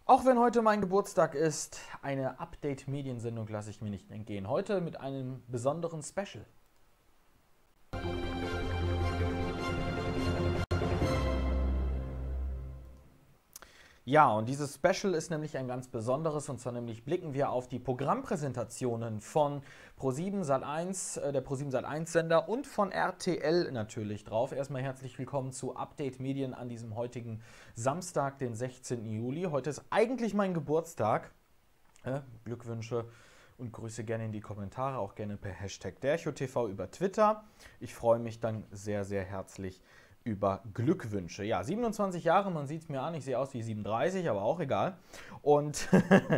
Auch wenn heute mein Geburtstag ist, eine Update-Mediensendung lasse ich mir nicht entgehen. Heute mit einem besonderen Special. Ja, und dieses Special ist nämlich ein ganz besonderes, und zwar nämlich blicken wir auf die Programmpräsentationen von Pro7 Sat.1, der Pro7 Sat.1 Sender, und von RTL natürlich drauf. Erstmal herzlich willkommen zu Update Medien an diesem heutigen Samstag, den 16. Juli. Heute ist eigentlich mein Geburtstag. Glückwünsche und Grüße gerne in die Kommentare, auch gerne per Hashtag DerchoTV über Twitter. Ich freue mich dann sehr, sehr herzlich über Glückwünsche. Ja, 27 Jahre, man sieht es mir an, ich sehe aus wie 37, aber auch egal. Und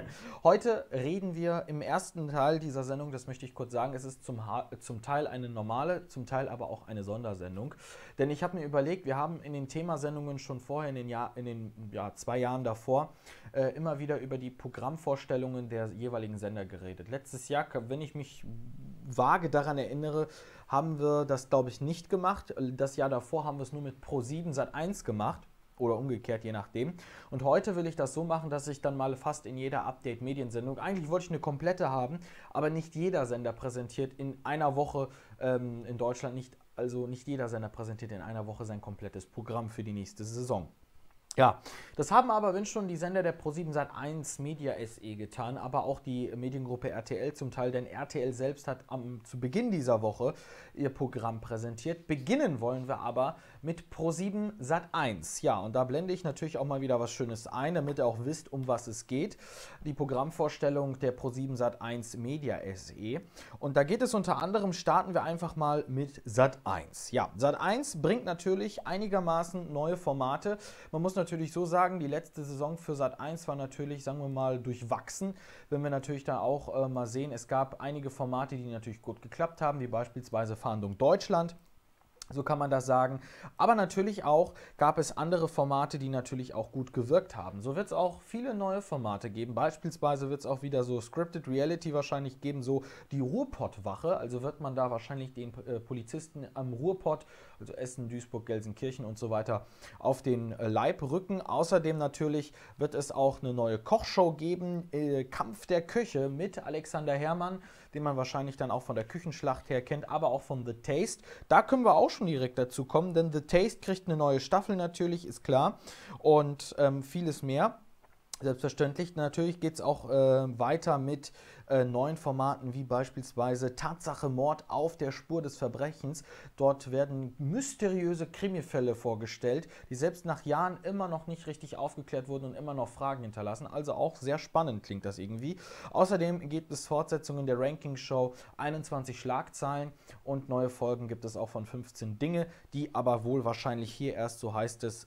heute reden wir im ersten Teil dieser Sendung, das möchte ich kurz sagen, es ist zum Teil eine normale, zum Teil aber auch eine Sondersendung. Denn ich habe mir überlegt, wir haben in den Themasendungen schon vorher, in den 2 Jahren davor, immer wieder über die Programmvorstellungen der jeweiligen Sender geredet. Letztes Jahr, wenn ich mich vage daran erinnere, haben wir das, glaube ich, nicht gemacht. Das Jahr davor haben wir es nur mit Pro7 Sat.1 gemacht. Oder umgekehrt, je nachdem. Und heute will ich das so machen, dass ich dann mal fast in jeder Update-Mediensendung, eigentlich wollte ich eine komplette haben, aber nicht jeder Sender präsentiert in einer Woche in Deutschland, nicht jeder Sender präsentiert in einer Woche sein komplettes Programm für die nächste Saison. Ja, das haben aber, wenn schon, die Sender der Pro7 Sat.1 Media SE getan, aber auch die Mediengruppe RTL zum Teil, denn RTL selbst hat zu Beginn dieser Woche ihr Programm präsentiert. Beginnen wollen wir aber mit Pro7 Sat.1. Ja, und da blende ich natürlich auch mal wieder was Schönes ein, damit ihr auch wisst, um was es geht. Die Programmvorstellung der Pro7 Sat.1 Media SE. Und da geht es unter anderem, starten wir einfach mal mit Sat.1. Ja, Sat.1 bringt natürlich einigermaßen neue Formate. Man muss natürlich so sagen, die letzte Saison für Sat.1 war natürlich, sagen wir mal, durchwachsen. Wenn wir natürlich da auch mal sehen, es gab einige Formate, die natürlich gut geklappt haben, wie beispielsweise Fahndung Deutschland. So kann man das sagen. Aber natürlich auch gab es andere Formate, die natürlich auch gut gewirkt haben. So wird es auch viele neue Formate geben. Beispielsweise wird es auch wieder so Scripted Reality wahrscheinlich geben, so die Ruhrpottwache. Also wird man da wahrscheinlich den Polizisten am Ruhrpott, also Essen, Duisburg, Gelsenkirchen und so weiter, auf den Leib rücken. Außerdem natürlich wird es auch eine neue Kochshow geben, Kampf der Köche mit Alexander Herrmann, den man wahrscheinlich dann auch von der Küchenschlacht her kennt, aber auch von The Taste. Da können wir auch schon direkt dazu kommen, denn The Taste kriegt eine neue Staffel natürlich, ist klar, und vieles mehr. Selbstverständlich. Natürlich geht es auch weiter mit neuen Formaten wie beispielsweise Tatsache Mord auf der Spur des Verbrechens. Dort werden mysteriöse Krimifälle vorgestellt, die selbst nach Jahren immer noch nicht richtig aufgeklärt wurden und immer noch Fragen hinterlassen. Also auch sehr spannend klingt das irgendwie. Außerdem gibt es Fortsetzungen der Ranking-Show 21 Schlagzeilen und neue Folgen gibt es auch von 15 Dinge, die aber wohl wahrscheinlich hier erst, so heißt es,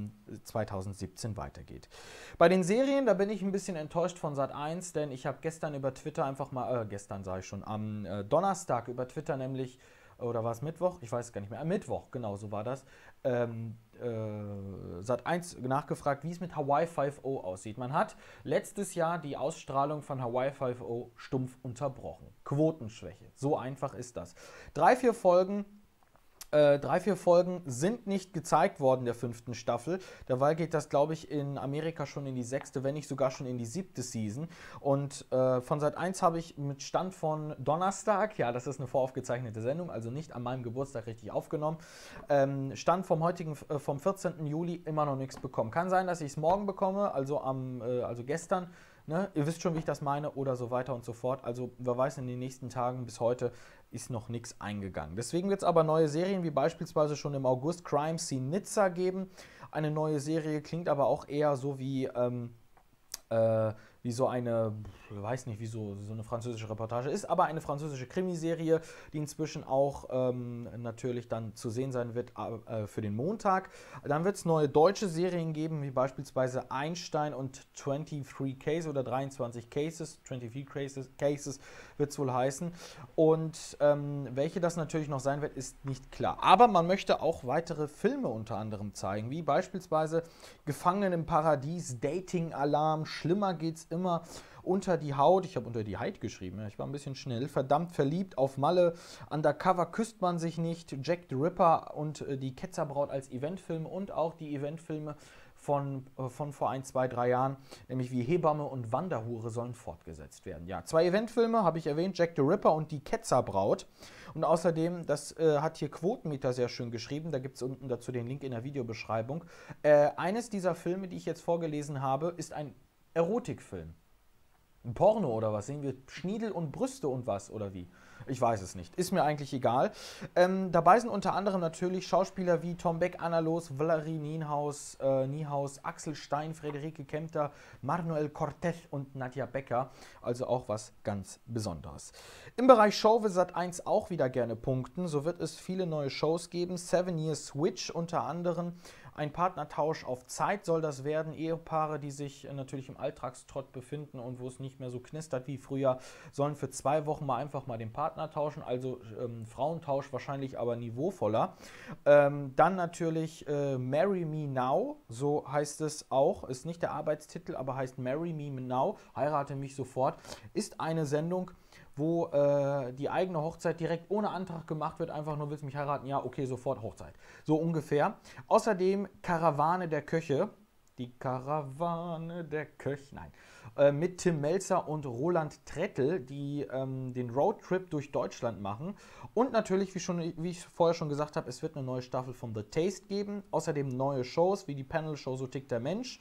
2017 weitergeht. Bei den Serien, da bin ich ein bisschen enttäuscht von Sat.1, denn ich habe gestern über Twitter einfach mal, gestern sage ich schon, am Donnerstag über Twitter nämlich, oder war es Mittwoch? Ich weiß es gar nicht mehr. Mittwoch, genau, so war das. Sat.1 nachgefragt, wie es mit Hawaii 5.0 aussieht. Man hat letztes Jahr die Ausstrahlung von Hawaii 5.0 stumpf unterbrochen. Quotenschwäche. So einfach ist das. 3-4 Folgen sind nicht gezeigt worden der 5. Staffel. Derweil geht das, glaube ich, in Amerika schon in die 6., wenn nicht sogar schon in die 7. Season. Und von Sat.1 habe ich mit Stand von Donnerstag, ja, das ist eine voraufgezeichnete Sendung, also nicht an meinem Geburtstag richtig aufgenommen, Stand vom 14. Juli immer noch nichts bekommen. Kann sein, dass ich es morgen bekomme, also gestern. Ne? Ihr wisst schon, wie ich das meine, oder so weiter und so fort. Also wer weiß, in den nächsten Tagen bis heute ist noch nichts eingegangen. Deswegen wird es aber neue Serien, wie beispielsweise schon im August Crime Scene Nizza geben. Eine neue Serie klingt aber auch eher so wie so eine, ich weiß nicht, wie so eine französische Reportage ist, aber eine französische Krimiserie, die inzwischen auch natürlich dann zu sehen sein wird für den Montag. Dann wird es neue deutsche Serien geben, wie beispielsweise Einstein und 23 Cases oder 23 Cases, 23 Cases wird es wohl heißen. Und welche das natürlich noch sein wird, ist nicht klar. Aber man möchte auch weitere Filme unter anderem zeigen, wie beispielsweise Gefangen im Paradies, Dating-Alarm, Schlimmer geht's immer, Unter die Haut, ich habe Unter die Haut geschrieben, ja, ich war ein bisschen schnell, Verdammt verliebt, Auf Malle, Undercover küsst man sich nicht, Jack the Ripper und die Ketzerbraut als Eventfilme und auch die Eventfilme von vor 1, 2, 3 Jahren, nämlich wie Hebamme und Wanderhure sollen fortgesetzt werden. Ja, 2 Eventfilme habe ich erwähnt, Jack the Ripper und die Ketzerbraut. Und außerdem, das hat hier Quotenmeter sehr schön geschrieben, da gibt es unten dazu den Link in der Videobeschreibung. Eines dieser Filme, die ich jetzt vorgelesen habe, ist ein Erotikfilm. Ein Porno oder was? Sehen wir Schniedel und Brüste und was oder wie? Ich weiß es nicht. Ist mir eigentlich egal. Dabei sind unter anderem natürlich Schauspieler wie Tom Beck, Anna Loos, Valerie Niehaus, Axel Stein, Friederike Kempter, Manuel Cortez und Nadja Becker. Also auch was ganz Besonderes. Im Bereich Show will Sat.1 auch wieder gerne punkten. So wird es viele neue Shows geben. 7 Years Switch unter anderem. Ein Partnertausch auf Zeit soll das werden. Ehepaare, die sich natürlich im Alltagstrott befinden und wo es nicht mehr so knistert wie früher, sollen für 2 Wochen mal einfach mal den Partner tauschen. Also Frauentausch wahrscheinlich, aber niveauvoller. Dann natürlich Marry Me Now, so heißt es auch. Ist nicht der Arbeitstitel, aber heißt Marry Me Now, heirate mich sofort. Ist eine Sendung, wo die eigene Hochzeit direkt ohne Antrag gemacht wird. Einfach nur, willst du mich heiraten? Ja, okay, sofort Hochzeit. So ungefähr. Außerdem Karawane der Köche. Die Karawane der Köche, nein. Mit Tim Melzer und Roland Trettel, die den Roadtrip durch Deutschland machen. Und natürlich, wie ich vorher schon gesagt habe, es wird eine neue Staffel von The Taste geben. Außerdem neue Shows, wie die Panel-Show So tickt der Mensch.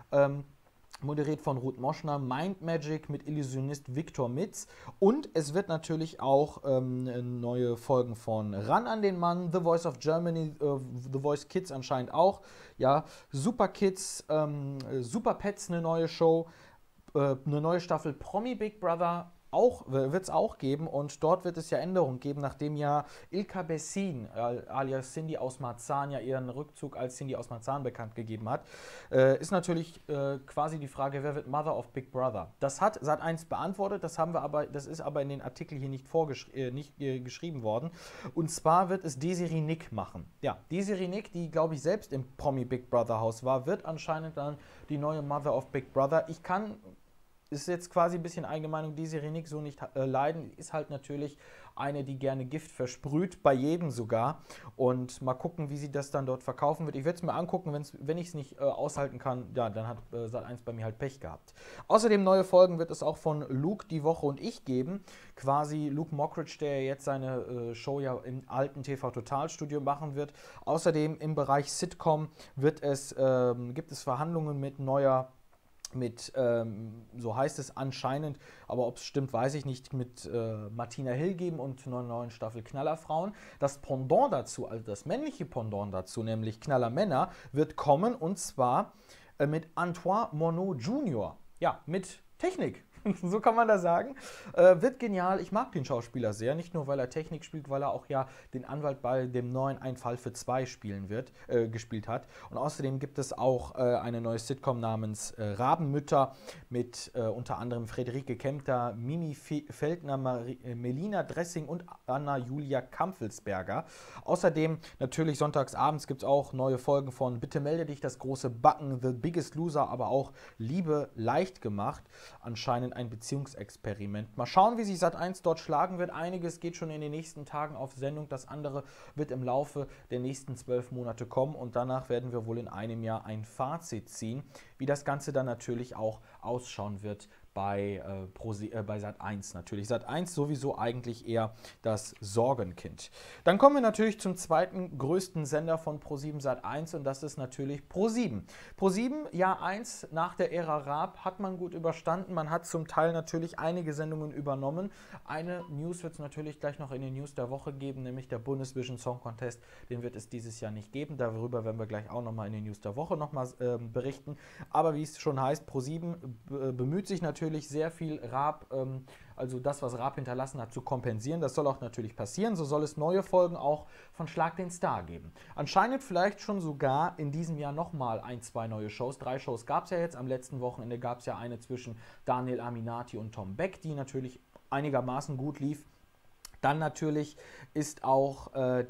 Moderiert von Ruth Moschner, Mind Magic mit Illusionist Viktor Mitz. Und es wird natürlich auch neue Folgen von Ran an den Mann, The Voice of Germany, The Voice Kids anscheinend auch. Ja, Super Kids, Super Pets, eine neue Show, eine neue Staffel Promi Big Brother. Wird es auch geben und dort wird es ja Änderungen geben, nachdem ja Ilka Bessin, alias Cindy aus Marzahn, ja ihren Rückzug als Cindy aus Marzahn bekannt gegeben hat, ist natürlich quasi die Frage, wer wird Mother of Big Brother? Das hat Sat.1 beantwortet, das ist aber in den Artikeln hier nicht geschrieben worden. Und zwar wird es Desiree Nick machen. Ja, Desiree Nick, die glaube ich selbst im Promi Big Brother Haus war, wird anscheinend dann die neue Mother of Big Brother. Ist jetzt quasi ein bisschen Allgemeinung, Desiree Nick so nicht leiden, ist halt natürlich eine, die gerne Gift versprüht, bei jedem sogar. Und mal gucken, wie sie das dann dort verkaufen wird. Ich werde es mir angucken, wenn ich es nicht aushalten kann, ja, dann hat Sat.1 bei mir halt Pech gehabt. Außerdem neue Folgen wird es auch von Luke, die Woche und ich geben. Quasi Luke Mockridge, der jetzt seine Show ja im alten TV-Total-Studio machen wird. Außerdem im Bereich Sitcom gibt es Verhandlungen so heißt es anscheinend, aber ob es stimmt, weiß ich nicht, mit Martina Hill geben und einer neuen Staffel Knallerfrauen. Das Pendant dazu, also das männliche Pendant dazu, nämlich Knallermänner, wird kommen und zwar mit Antoine Monod Jr. Ja, mit Technik. So kann man das sagen. Wird genial. Ich mag den Schauspieler sehr. Nicht nur, weil er Technik spielt, weil er auch ja den Anwalt bei dem neuen Ein Fall für zwei gespielt hat. Und außerdem gibt es auch eine neue Sitcom namens Rabenmütter mit unter anderem Friederike Kempter, Mimi Feldner, Melina Dressing und Anna-Julia Kampfelsberger. Außerdem natürlich sonntags abends gibt es auch neue Folgen von Bitte melde dich, das große Backen, The Biggest Loser, aber auch Liebe leicht gemacht. Anscheinend ein Beziehungsexperiment. Mal schauen, wie sich Sat.1 dort schlagen wird. Einiges geht schon in den nächsten Tagen auf Sendung. Das andere wird im Laufe der nächsten 12 Monate kommen und danach werden wir wohl in einem Jahr ein Fazit ziehen, wie das Ganze dann natürlich auch ausschauen wird bei Sat.1 natürlich. Sat.1 sowieso eigentlich eher das Sorgenkind. Dann kommen wir natürlich zum zweiten größten Sender von ProSieben Sat.1 und das ist natürlich ProSieben. ProSieben, Jahr 1 nach der Ära Raab, hat man gut überstanden. Man hat zum Teil natürlich einige Sendungen übernommen. Eine News wird es natürlich gleich noch in den News der Woche geben, nämlich der Bundesvision Song Contest. Den wird es dieses Jahr nicht geben. Darüber werden wir gleich auch nochmal in den News der Woche nochmal berichten. Aber wie es schon heißt, ProSieben bemüht sich natürlich sehr viel Raab, also das, was Raab hinterlassen hat, zu kompensieren. Das soll auch natürlich passieren. So soll es neue Folgen auch von Schlag den Star geben. Anscheinend vielleicht schon sogar in diesem Jahr nochmal 1, 2 neue Shows. 3 Shows gab es ja jetzt. Am letzten Wochenende gab es ja eine zwischen Daniel Aminati und Tom Beck, die natürlich einigermaßen gut lief. Dann natürlich ist auch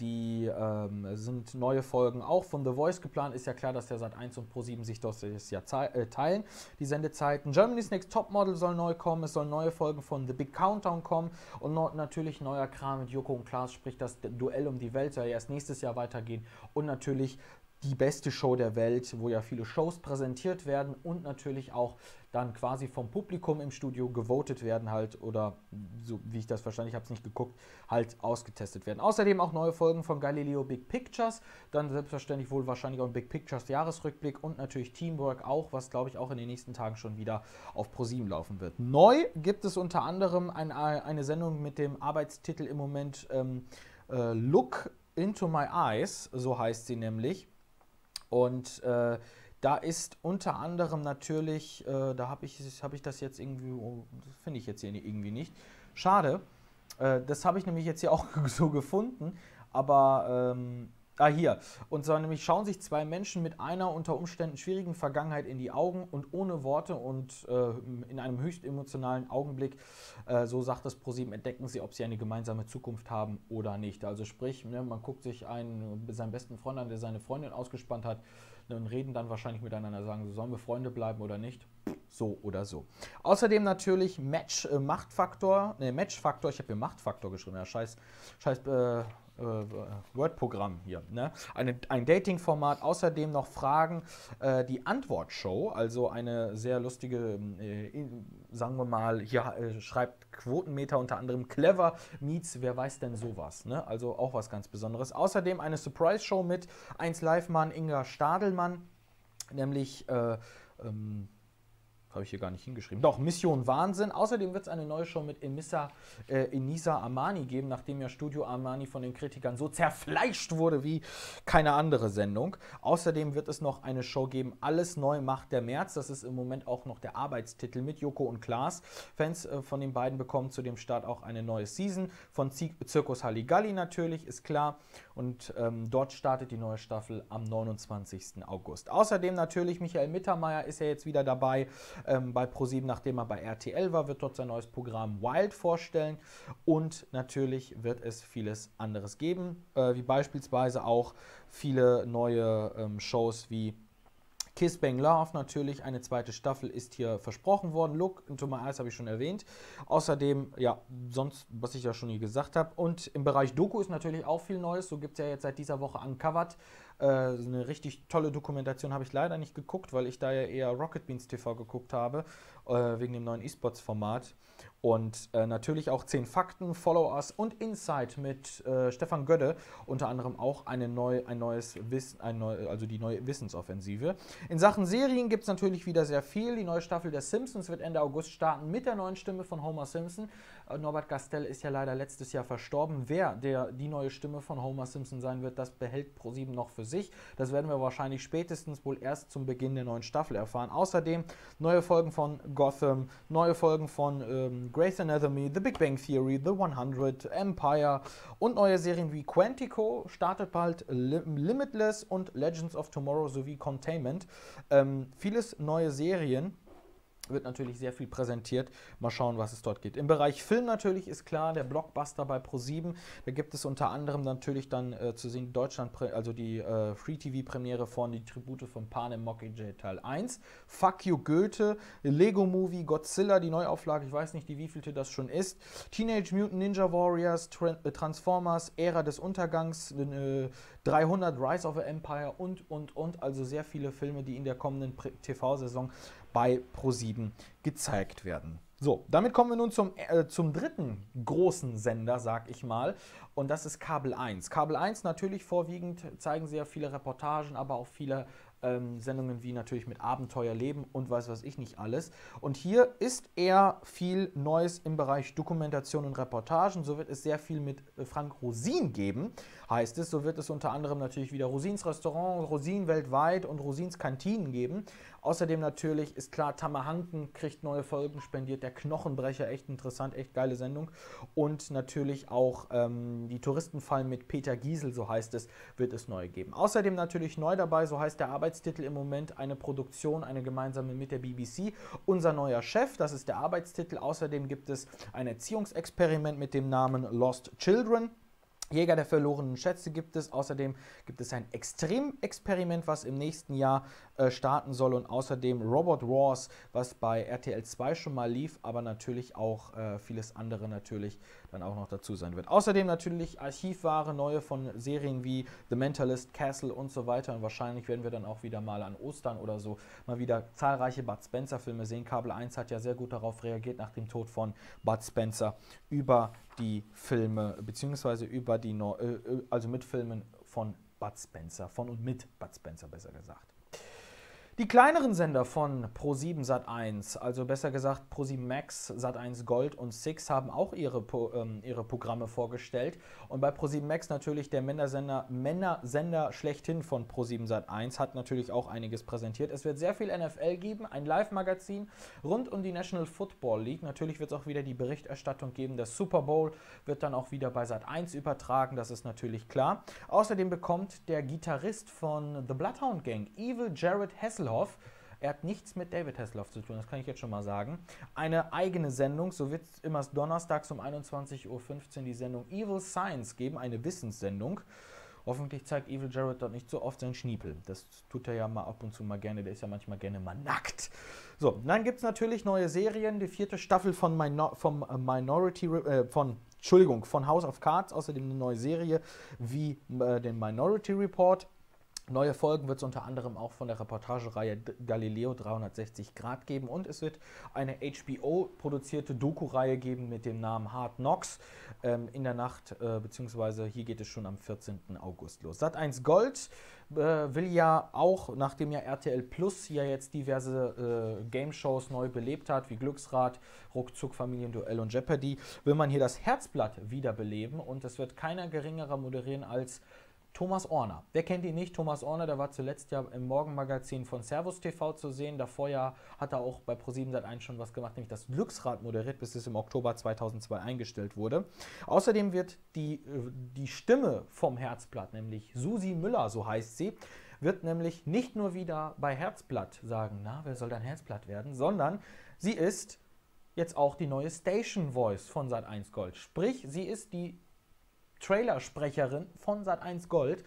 sind neue Folgen auch von The Voice geplant. Ist ja klar, dass der Sat.1 und ProSieben sich das ja teilen, die Sendezeiten. Germany's Next Topmodel soll neu kommen. Es sollen neue Folgen von The Big Countdown kommen. Und natürlich neuer Kram mit Joko und Klaas, sprich das Duell um die Welt soll ja erst nächstes Jahr weitergehen. Und natürlich die beste Show der Welt, wo ja viele Shows präsentiert werden und natürlich auch dann quasi vom Publikum im Studio gewotet werden halt oder, so wie ich das verstanden habe, es nicht geguckt, halt ausgetestet werden. Außerdem auch neue Folgen von Galileo Big Pictures, dann selbstverständlich wohl wahrscheinlich auch ein Big Pictures Jahresrückblick und natürlich Teamwork auch, was glaube ich auch in den nächsten Tagen schon wieder auf ProSieben laufen wird. Neu gibt es unter anderem eine Sendung mit dem Arbeitstitel im Moment Look into My Eyes, so heißt sie nämlich. Und da ist unter anderem natürlich, da habe ich das jetzt irgendwie, das finde ich jetzt hier irgendwie nicht. Schade, das habe ich nämlich jetzt hier auch so gefunden, aber, hier. Und zwar nämlich schauen sich zwei Menschen mit einer unter Umständen schwierigen Vergangenheit in die Augen und ohne Worte und in einem höchst emotionalen Augenblick, so sagt das ProSieben, entdecken sie, ob sie eine gemeinsame Zukunft haben oder nicht. Also sprich, ne, man guckt sich seinen besten Freund an, der seine Freundin ausgespannt hat, und reden dann wahrscheinlich miteinander, sagen, sollen wir Freunde bleiben oder nicht? So oder so. Außerdem natürlich Matchfaktor, ich habe hier Machtfaktor geschrieben, ja, scheiß Word-Programm hier. Ne? Ein Dating-Format, außerdem noch Fragen, die Antwort-Show, also eine sehr lustige, sagen wir mal, hier schreibt Quotenmeter unter anderem Clever meets, wer weiß denn sowas, ne? Also auch was ganz Besonderes. Außerdem eine Surprise-Show mit 1Live-Mann Inga Stadelmann, nämlich habe ich hier gar nicht hingeschrieben. Doch, Mission Wahnsinn. Außerdem wird es eine neue Show mit Enisa Amani geben, nachdem ja Studio Armani von den Kritikern so zerfleischt wurde wie keine andere Sendung. Außerdem wird es noch eine Show geben, Alles neu macht der März. Das ist im Moment auch noch der Arbeitstitel mit Joko und Klaas. Fans von den beiden bekommen zu dem Start auch eine neue Season von Zirkus Halligalli natürlich, ist klar. Und dort startet die neue Staffel am 29. August. Außerdem natürlich Michael Mittermeier ist ja jetzt wieder dabei. Bei ProSieben, nachdem er bei RTL war, wird dort sein neues Programm Wild vorstellen und natürlich wird es vieles anderes geben, wie beispielsweise auch viele neue Shows wie Kiss Bang Love natürlich, eine zweite Staffel ist hier versprochen worden. Look into My Eyes habe ich schon erwähnt. Außerdem, ja, sonst, was ich ja schon hier gesagt habe. Und im Bereich Doku ist natürlich auch viel Neues. So gibt es ja jetzt seit dieser Woche Uncovered. Eine richtig tolle Dokumentation habe ich leider nicht geguckt, weil ich da ja eher Rocket Beans TV geguckt habe, wegen dem neuen E-Sports-Format. Und natürlich auch 10 Fakten, Follow Us und Insight mit Stefan Gödde, unter anderem auch die neue Wissensoffensive. In Sachen Serien gibt es natürlich wieder sehr viel. Die neue Staffel der Simpsons wird Ende August starten mit der neuen Stimme von Homer Simpson. Norbert Gastel ist ja leider letztes Jahr verstorben. Wer die neue Stimme von Homer Simpson sein wird, das behält ProSieben noch für sich. Das werden wir wahrscheinlich spätestens wohl erst zum Beginn der neuen Staffel erfahren. Außerdem neue Folgen von Gotham, neue Folgen von Grey's Anatomy, The Big Bang Theory, The 100, Empire und neue Serien wie Quantico, startet bald Limitless und Legends of Tomorrow sowie Containment. Vieles neue Serien. Wird natürlich sehr viel präsentiert. Mal schauen, was es dort geht. Im Bereich Film natürlich ist klar, der Blockbuster bei ProSieben. Da gibt es unter anderem natürlich dann zu sehen Deutschland, also die Free-TV-Premiere von Die Tribute von Panem Mockingjay Teil 1. Fuck You Goethe, Lego Movie, Godzilla, die Neuauflage, ich weiß nicht, die wievielte das schon ist. Teenage Mutant Ninja Warriors, Transformers, Ära des Untergangs, 300, Rise of an Empire und. Also sehr viele Filme, die in der kommenden TV-Saison bei ProSieben gezeigt werden. So, damit kommen wir nun zum dritten großen Sender, sag ich mal, und das ist Kabel 1. Kabel 1 natürlich vorwiegend zeigen sehr viele Reportagen, aber auch viele Sendungen wie natürlich mit Abenteuerleben und weiß ich nicht alles. Und hier ist eher viel Neues im Bereich Dokumentation und Reportagen. So wird es sehr viel mit Frank Rosin geben, heißt es. So wird es unter anderem natürlich wieder Rosins Restaurant, Rosin weltweit und Rosins Kantinen geben. Außerdem natürlich ist klar, Tammerhanken kriegt neue Folgen, spendiert der Knochenbrecher, echt interessant, echt geile Sendung. Und natürlich auch die Touristenfallen mit Peter Giesel, so heißt es, wird es neu geben. Außerdem natürlich neu dabei, so heißt der Arbeitstitel im Moment, eine Produktion, eine gemeinsame mit der BBC. Unser neuer Chef, das ist der Arbeitstitel. Außerdem gibt es ein Erziehungsexperiment mit dem Namen Lost Children. Jäger der verlorenen Schätze gibt es. Außerdem gibt es ein Extremexperiment, was im nächsten Jahr starten soll. Und außerdem Robot Wars, was bei RTL 2 schon mal lief, aber natürlich auch vieles andere natürlich dann auch noch dazu sein wird. Außerdem natürlich Archivware, neue von Serien wie The Mentalist, Castle und so weiter. Und wahrscheinlich werden wir dann auch wieder mal an Ostern oder so mal wieder zahlreiche Bud Spencer Filme sehen. Kabel 1 hat ja sehr gut darauf reagiert nach dem Tod von Bud Spencer über die Filme, beziehungsweise über die, also mit Filmen von Bud Spencer, von und mit Bud Spencer besser gesagt. Die kleineren Sender von Pro7 Sat1, also besser gesagt Pro7 Max, Sat1 Gold und Six, haben auch ihre Programme vorgestellt. Und bei Pro7 Max natürlich der Männersender schlechthin von Pro7 Sat1 hat natürlich auch einiges präsentiert. Es wird sehr viel NFL geben, ein Live-Magazin rund um die National Football League. Natürlich wird es auch wieder die Berichterstattung geben. Der Super Bowl wird dann auch wieder bei Sat1 übertragen, das ist natürlich klar. Außerdem bekommt der Gitarrist von The Bloodhound Gang, Evil Jared Hasselhoff, er hat nichts mit David Hasselhoff zu tun, das kann ich jetzt schon mal sagen, eine eigene Sendung. So wird es immer donnerstags um 21:15 Uhr die Sendung Evil Science geben, eine Wissenssendung. Hoffentlich zeigt Evil Jared dort nicht so oft seinen Schniepel. Das tut er ja mal ab und zu mal gerne, der ist ja manchmal gerne mal nackt. So, dann gibt es natürlich neue Serien, die 4. Staffel von von House of Cards, außerdem eine neue Serie wie den Minority Report. Neue Folgen wird es unter anderem auch von der Reportagereihe Galileo 360 Grad geben und es wird eine HBO-produzierte Doku-Reihe geben mit dem Namen Hard Knocks in der Nacht, beziehungsweise hier geht es schon am 14. August los. Sat1 Gold will ja auch, nachdem ja RTL Plus hier jetzt diverse Game-Shows neu belebt hat, wie Glücksrad, Ruckzuck, Familienduell und Jeopardy, will man hier das Herzblatt wiederbeleben und es wird keiner geringerer moderieren als Thomas Orner. Wer kennt ihn nicht? Thomas Orner, der war zuletzt ja im Morgenmagazin von Servus TV zu sehen. Davor ja hat er auch bei Pro7 Sat1 schon was gemacht, nämlich das Glücksrad moderiert, bis es im Oktober 2002 eingestellt wurde. Außerdem wird die Stimme vom Herzblatt, nämlich Susi Müller, so heißt sie, wird nämlich nicht nur wieder bei Herzblatt sagen, na, wer soll dein Herzblatt werden, sondern sie ist jetzt auch die neue Station Voice von Sat1 Gold. Sprich, sie ist die Trailersprecherin von Sat1 Gold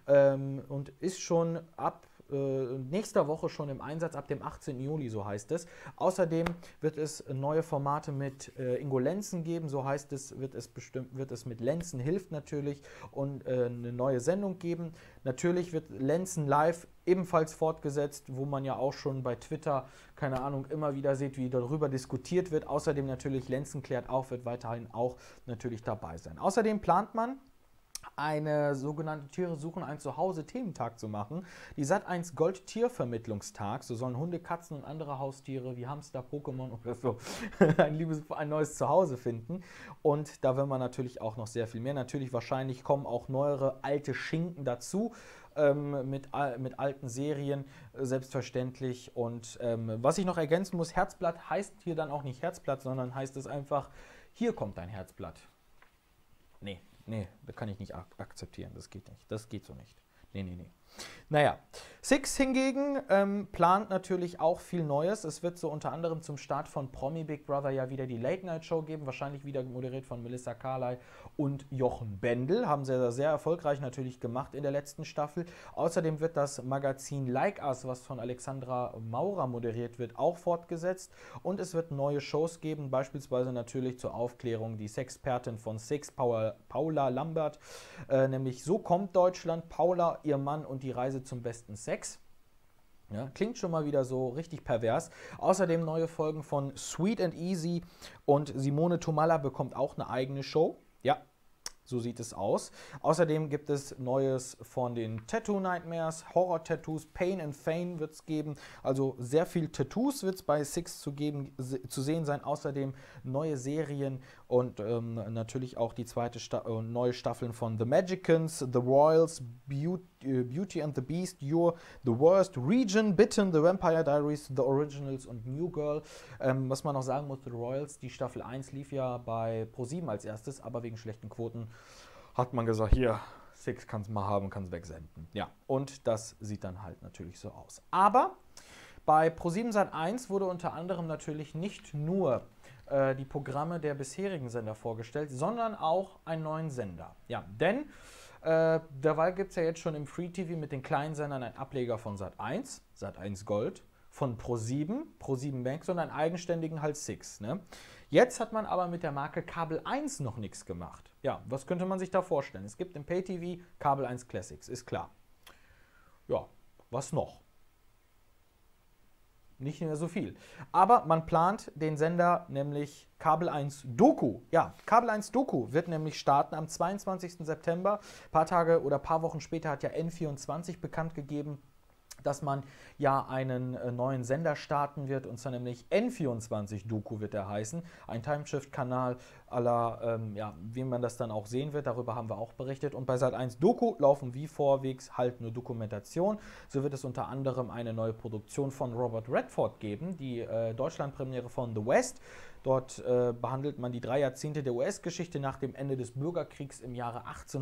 und ist schon ab nächster Woche schon im Einsatz, ab dem 18. Juli, so heißt es. Außerdem wird es neue Formate mit Ingo Lenzen geben, so heißt es, wird es mit Lenzen hilft natürlich und eine neue Sendung geben. Natürlich wird Lenzen live ebenfalls fortgesetzt, wo man ja auch schon bei Twitter, keine Ahnung, immer wieder sieht, wie darüber diskutiert wird. Außerdem natürlich Lenzen klärt auf, wird weiterhin auch natürlich dabei sein. Außerdem plant man, eine sogenannte Tiere suchen ein Zuhause-Thementag zu machen. Die Sat1 Gold Tiervermittlungstag, so sollen Hunde, Katzen und andere Haustiere wie Hamster, Pokémon oder so ein neues Zuhause finden. Und da will man natürlich auch noch sehr viel mehr. Natürlich wahrscheinlich kommen auch neuere alte Schinken dazu. Mit alten Serien, selbstverständlich. Und was ich noch ergänzen muss, Herzblatt heißt hier dann auch nicht Herzblatt, sondern heißt es einfach, hier kommt dein Herzblatt. Nee, das kann ich nicht akzeptieren, das geht nicht, das geht so nicht. Nee. Naja, Six hingegen plant natürlich auch viel Neues. Es wird so unter anderem zum Start von Promi Big Brother ja wieder die Late-Night-Show geben, wahrscheinlich wieder moderiert von Melissa Carley und Jochen Bendel. Haben sie sehr erfolgreich natürlich gemacht in der letzten Staffel. Außerdem wird das Magazin Like Us, was von Alexandra Maurer moderiert wird, auch fortgesetzt. Und es wird neue Shows geben, beispielsweise natürlich zur Aufklärung die Sexpertin von Six, Paula Lambert, nämlich So kommt Deutschland, Paula, ihr Mann und die Reise zum besten Sex. Ja, klingt schon mal wieder so richtig pervers. Außerdem neue Folgen von Sweet and Easy und Simone Tomalla bekommt auch eine eigene Show. Ja, so sieht es aus. Außerdem gibt es Neues von den Tattoo Nightmares, Horror-Tattoos, Pain and Fame wird es geben. Also sehr viel Tattoos wird es bei Six zu sehen sein. Außerdem neue Serien und natürlich auch die neue Staffeln von The Magicans, The Royals, Beauty and the Beast, You're the Worst, Region, Bitten, The Vampire Diaries, The Originals und New Girl. Was man noch sagen muss, The Royals, die Staffel 1 lief ja bei Pro7 als erstes, aber wegen schlechten Quoten hat man gesagt, hier, Six kann's mal haben, kann's wegsenden. Ja, und das sieht dann halt natürlich so aus. Aber bei Pro7 Sat1 wurde unter anderem natürlich nicht nur die Programme der bisherigen Sender vorgestellt, sondern auch einen neuen Sender. Ja, denn derweil gibt es ja jetzt schon im Free TV mit den kleinen Sendern einen Ableger von Sat.1, Sat.1 Gold, von Pro7, Pro7 Max und einen eigenständigen halt Six. Ne? Jetzt hat man aber mit der Marke Kabel 1 noch nichts gemacht. Ja, was könnte man sich da vorstellen? Es gibt im Pay-TV Kabel 1 Classics, ist klar. Ja, was noch? Nicht mehr so viel. Aber man plant den Sender, nämlich Kabel 1 Doku. Ja, Kabel 1 Doku wird nämlich starten am 22. September. Ein paar Tage oder ein paar Wochen später hat ja N24 bekannt gegeben, dass man ja einen neuen Sender starten wird, und zwar nämlich N24 Doku wird er heißen. Ein Timeshift-Kanal aller, ja, wie man das dann auch sehen wird, darüber haben wir auch berichtet. Und bei Sat.1 Doku laufen wie vorwegs halt eine Dokumentation. So wird es unter anderem eine neue Produktion von Robert Redford geben, die Deutschlandpremiere von The West. Dort behandelt man die 3 Jahrzehnte der US-Geschichte nach dem Ende des Bürgerkriegs im Jahre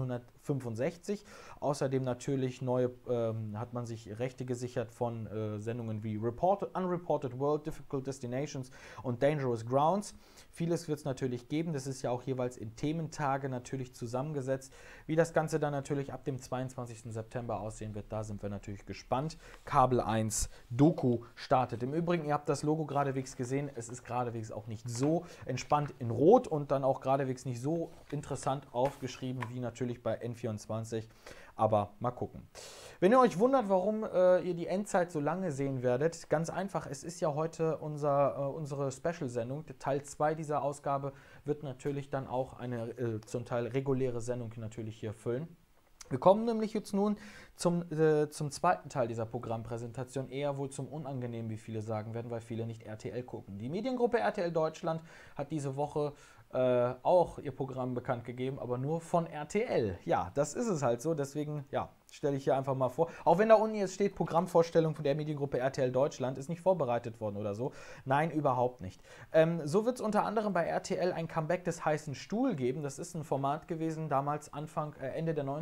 1865. Außerdem natürlich hat man sich Rechte gesichert von Sendungen wie Unreported World, Difficult Destinations und Dangerous Grounds. Vieles wird es natürlich geben. Das ist ja auch jeweils in Thementage natürlich zusammengesetzt. Wie das Ganze dann natürlich ab dem 22. September aussehen wird, da sind wir natürlich gespannt. Kabel 1 Doku startet. Im Übrigen, ihr habt das Logo geradewegs gesehen. Es ist geradewegs auch nicht so entspannt in Rot und dann auch geradewegs nicht so interessant aufgeschrieben wie natürlich bei N24. Aber mal gucken. Wenn ihr euch wundert, warum ihr die Endzeit so lange sehen werdet, ganz einfach, es ist ja heute unsere Special-Sendung. Teil 2 dieser Ausgabe wird natürlich dann auch eine zum Teil reguläre Sendung natürlich hier füllen. Wir kommen nämlich jetzt nun zum zweiten Teil dieser Programmpräsentation, eher wohl zum Unangenehmen, wie viele sagen werden, weil viele nicht RTL gucken. Die Mediengruppe RTL Deutschland hat diese Woche auch ihr Programm bekannt gegeben, aber nur von RTL. Ja, das ist es halt so, deswegen, ja, stelle ich hier einfach mal vor. Auch wenn da unten jetzt steht, Programmvorstellung von der Mediengruppe RTL Deutschland, ist nicht vorbereitet worden oder so. Nein, überhaupt nicht. So wird es unter anderem bei RTL ein Comeback des heißen Stuhl geben. Das ist ein Format gewesen, damals Ende der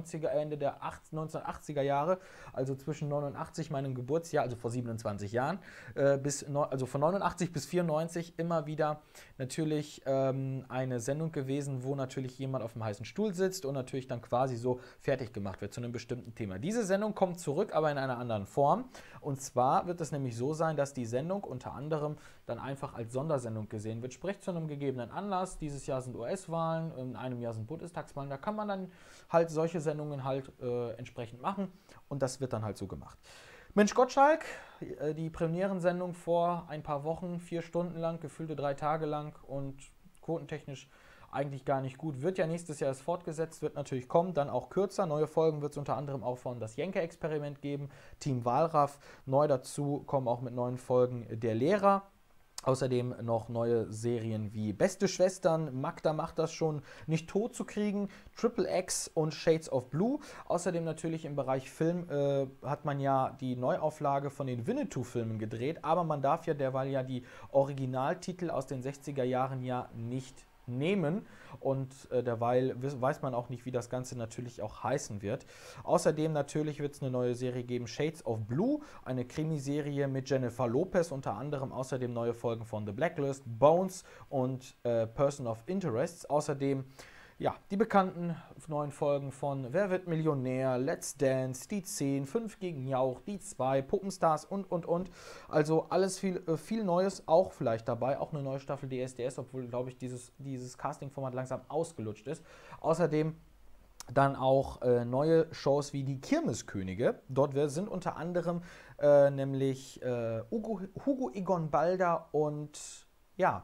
1980er Jahre, also zwischen 89, meinem Geburtsjahr, also vor 27 Jahren, also von 89 bis 94 immer wieder natürlich eine Sendung gewesen, wo natürlich jemand auf dem heißen Stuhl sitzt und natürlich dann quasi so fertig gemacht wird zu einem bestimmten Thema. Diese Sendung kommt zurück, aber in einer anderen Form. Und zwar wird es nämlich so sein, dass die Sendung unter anderem dann einfach als Sondersendung gesehen wird, sprich zu einem gegebenen Anlass. Dieses Jahr sind US-Wahlen, in einem Jahr sind Bundestagswahlen. Da kann man dann halt solche Sendungen halt entsprechend machen und das wird dann halt so gemacht. Mensch Gottschalk, die Premierensendung vor ein paar Wochen, 4 Stunden lang, gefühlte 3 Tage lang und quotentechnisch eigentlich gar nicht gut. Wird ja nächstes Jahr erst fortgesetzt, wird natürlich kommen, dann auch kürzer. Neue Folgen wird es unter anderem auch von das Jenke-Experiment geben, Team Walraff. Neu dazu kommen auch mit neuen Folgen der Lehrer. Außerdem noch neue Serien wie Beste Schwestern, Magda macht das schon, nicht tot zu kriegen, Triple X und Shades of Blue. Außerdem natürlich im Bereich Film hat man ja die Neuauflage von den Winnetou-Filmen gedreht, aber man darf ja derweil ja die Originaltitel aus den 60er Jahren ja nicht nehmen und derweil weiß man auch nicht, wie das Ganze natürlich auch heißen wird. Außerdem natürlich wird es eine neue Serie geben, Shades of Blue, eine Krimiserie mit Jennifer Lopez, unter anderem außerdem neue Folgen von The Blacklist, Bones und Person of Interest. Außerdem ja, die bekannten neuen Folgen von Wer wird Millionär, Let's Dance, die 10, 5 gegen Jauch, die 2, Puppenstars und. Also alles viel Neues auch vielleicht dabei. Auch eine neue Staffel DSDS, obwohl, glaube ich, dieses Casting-Format langsam ausgelutscht ist. Außerdem dann auch neue Shows wie die Kirmeskönige. Dort sind unter anderem nämlich Hugo Egon Balder und ja,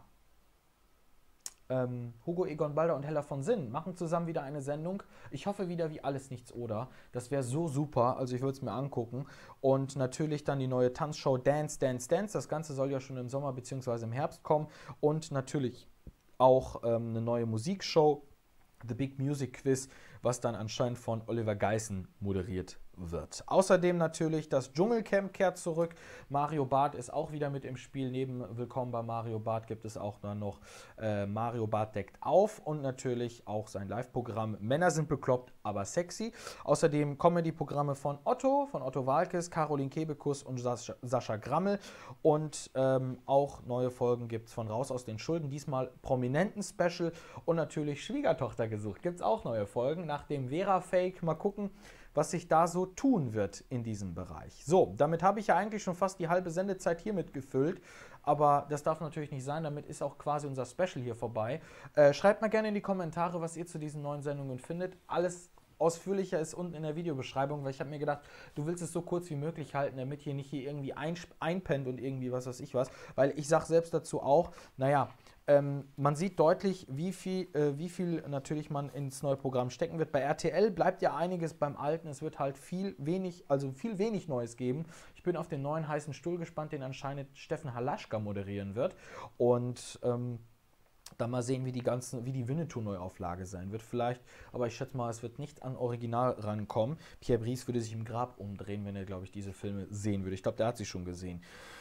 Hugo Egon Balder und Hella von Sinn machen zusammen wieder eine Sendung. Ich hoffe wieder wie Alles Nichts Oder. Das wäre so super, also ich würde es mir angucken. Und natürlich dann die neue Tanzshow Dance, Dance, Dance. Das Ganze soll ja schon im Sommer bzw. im Herbst kommen. Und natürlich auch eine neue Musikshow, The Big Music Quiz, was dann anscheinend von Oliver Geissen moderiert wird. Außerdem natürlich das Dschungelcamp kehrt zurück. Mario Barth ist auch wieder mit im Spiel. Neben Willkommen bei Mario Barth gibt es auch dann noch Mario Barth deckt auf und natürlich auch sein Live-Programm Männer sind bekloppt, aber sexy. Außerdem Comedy-Programme von Otto Walkes, Caroline Kebekus und Sascha Grammel und auch neue Folgen gibt es von Raus aus den Schulden. Diesmal Prominenten-Special und natürlich Schwiegertochter gesucht. Gibt es auch neue Folgen nach dem Vera-Fake. Mal gucken, was sich da so tun wird in diesem Bereich. So, damit habe ich ja eigentlich schon fast die halbe Sendezeit hiermit gefüllt, aber das darf natürlich nicht sein, damit ist auch quasi unser Special hier vorbei. Schreibt mal gerne in die Kommentare, was ihr zu diesen neuen Sendungen findet. Alles ausführlicher ist unten in der Videobeschreibung, weil ich habe mir gedacht, du willst es so kurz wie möglich halten, damit hier nicht irgendwie einpennt und irgendwie was weiß ich was, weil ich sage selbst dazu auch, naja, man sieht deutlich, wie viel natürlich man ins neue Programm stecken wird. Bei RTL bleibt ja einiges beim Alten. Es wird halt viel wenig Neues geben. Ich bin auf den neuen heißen Stuhl gespannt, den anscheinend Steffen Halaschka moderieren wird. Und dann mal sehen, wie die Winnetou-Neuauflage sein wird. Vielleicht, aber ich schätze mal, es wird nicht an Original rankommen. Pierre Brice würde sich im Grab umdrehen, wenn er, glaube ich, diese Filme sehen würde. Ich glaube, der hat sie schon gesehen.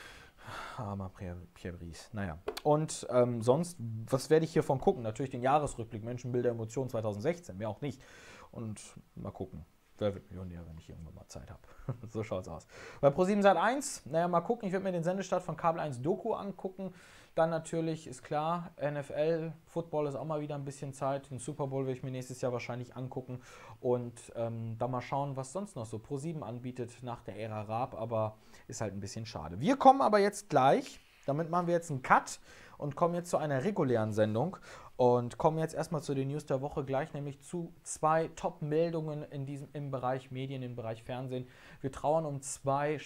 Armer Pierre Brice. Naja. Und sonst, was werde ich hiervon gucken? Natürlich den Jahresrückblick Menschenbilder, Emotionen 2016. Mehr auch nicht. Und mal gucken. Wer wird Millionär, wenn ich irgendwann mal Zeit habe? So schaut's aus. Bei Pro7 Sat.1, naja, mal gucken. Ich werde mir den Sendestart von Kabel 1 Doku angucken. Dann natürlich ist klar, NFL, Football ist auch mal wieder ein bisschen Zeit. Den Super Bowl werde ich mir nächstes Jahr wahrscheinlich angucken. Und dann mal schauen, was sonst noch so Pro7 anbietet nach der Ära Raab. Aber ist halt ein bisschen schade. Wir kommen aber jetzt gleich, damit machen wir jetzt einen Cut und kommen jetzt zu einer regulären Sendung. Und kommen jetzt erstmal zu den News der Woche gleich, nämlich zu 2 Top-Meldungen im Bereich Medien, im Bereich Fernsehen. Wir trauern um 2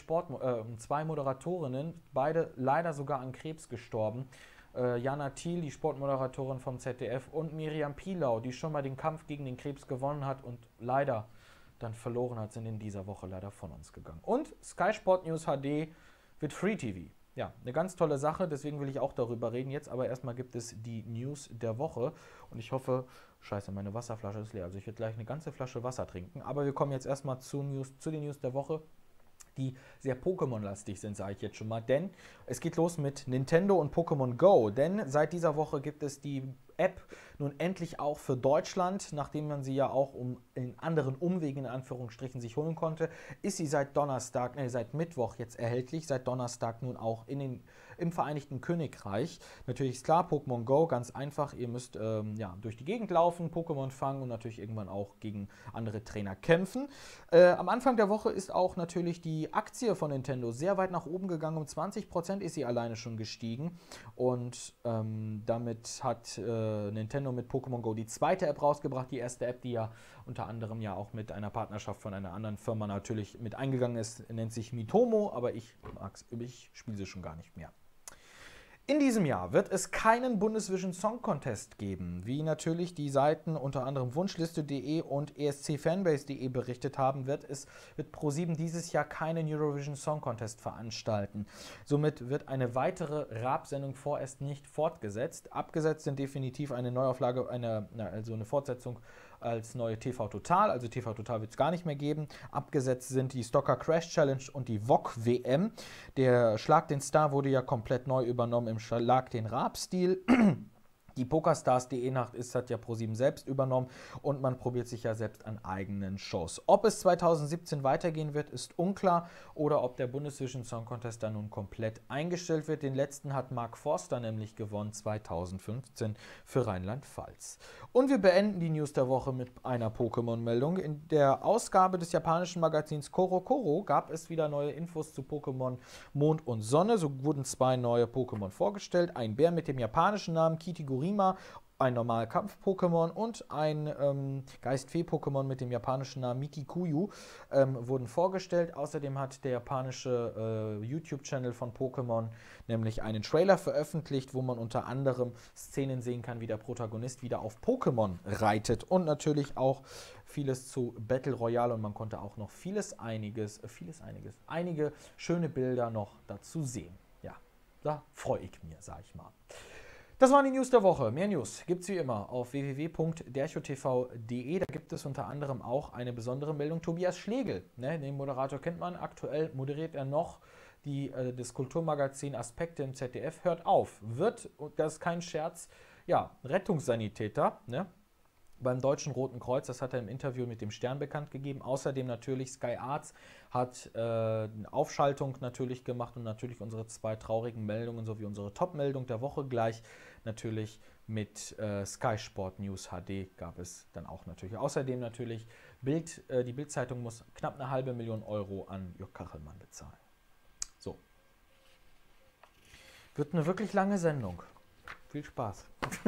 Moderatorinnen, beide leider sogar an Krebs gestorben. Jana Thiel, die Sportmoderatorin vom ZDF, und Miriam Pilau, die schon mal den Kampf gegen den Krebs gewonnen hat und leider dann verloren hat, sind in dieser Woche leider von uns gegangen. Und Sky Sport News HD wird Free TV. Ja, eine ganz tolle Sache, deswegen will ich auch darüber reden. Jetzt aber erstmal gibt es die News der Woche und ich hoffe, scheiße, meine Wasserflasche ist leer, also ich werde gleich eine ganze Flasche Wasser trinken. Aber wir kommen jetzt erstmal zu den News der Woche, die sehr Pokémon-lastig sind, sage ich jetzt schon mal. Denn es geht los mit Nintendo und Pokémon Go. Denn seit dieser Woche gibt es die App nun endlich auch für Deutschland, nachdem man sie ja auch in anderen Umwegen in Anführungsstrichen sich holen konnte, ist sie seit Mittwoch jetzt erhältlich, seit Donnerstag nun auch im Vereinigten Königreich. Natürlich ist klar, Pokémon Go, ganz einfach, ihr müsst durch die Gegend laufen, Pokémon fangen und natürlich irgendwann auch gegen andere Trainer kämpfen. Am Anfang der Woche ist auch natürlich die Aktie von Nintendo sehr weit nach oben gegangen, um 20% ist sie alleine schon gestiegen und damit hat Nintendo mit Pokémon Go die zweite App rausgebracht, die erste App, die ja unter anderem ja auch mit einer Partnerschaft von einer anderen Firma natürlich mit eingegangen ist, nennt sich Mitomo, aber ich spiele sie schon gar nicht mehr. In diesem Jahr wird es keinen Bundesvision Song Contest geben, wie natürlich die Seiten unter anderem Wunschliste.de und ESCFanbase.de berichtet haben, wird Pro7 dieses Jahr keinen Eurovision Song Contest veranstalten. Somit wird eine weitere Raab-Sendung vorerst nicht fortgesetzt. Abgesetzt sind definitiv eine Neuauflage, eine Fortsetzung als neue TV Total, also TV Total wird es gar nicht mehr geben. Abgesetzt sind die Stocker Crash Challenge und die VOG WM. Der Schlag den Star wurde ja komplett neu übernommen im Schlag den Raab-Stil. Die PokerStars.de Nacht hat ja Pro7 selbst übernommen und man probiert sich ja selbst an eigenen Shows. Ob es 2017 weitergehen wird, ist unklar oder ob der Bundesvision Song Contest dann nun komplett eingestellt wird. Den letzten hat Mark Forster nämlich gewonnen 2015 für Rheinland-Pfalz. Und wir beenden die News der Woche mit einer Pokémon-Meldung. In der Ausgabe des japanischen Magazins CoroCoro gab es wieder neue Infos zu Pokémon Mond und Sonne. So wurden 2 neue Pokémon vorgestellt. Ein Bär mit dem japanischen Namen Kitigurima, ein normal Kampf-Pokémon und ein Geist-Fee-Pokémon mit dem japanischen Namen Mikikuyu wurden vorgestellt. Außerdem hat der japanische YouTube-Channel von Pokémon nämlich einen Trailer veröffentlicht, wo man unter anderem Szenen sehen kann, wie der Protagonist wieder auf Pokémon reitet und natürlich auch vieles zu Battle Royale und man konnte auch noch einige schöne Bilder noch dazu sehen. Ja, da freue ich mich, sag ich mal. Das waren die News der Woche. Mehr News gibt es wie immer auf www.derchotv.de. Da gibt es unter anderem auch eine besondere Meldung. Tobias Schlegel, ne, den Moderator kennt man. Aktuell moderiert er noch das Kulturmagazin Aspekte im ZDF. Hört auf. Wird, und das ist kein Scherz, ja, Rettungssanitäter, ne? Beim Deutschen Roten Kreuz, das hat er im Interview mit dem Stern bekannt gegeben. Außerdem natürlich Sky Arts hat eine Aufschaltung natürlich gemacht und natürlich unsere 2 traurigen Meldungen sowie unsere Top-Meldung der Woche gleich natürlich mit Sky Sport News HD gab es dann auch natürlich. Außerdem natürlich die Bild-Zeitung muss knapp 500.000 Euro an Jörg Kachelmann bezahlen. So. Wird eine wirklich lange Sendung. Viel Spaß.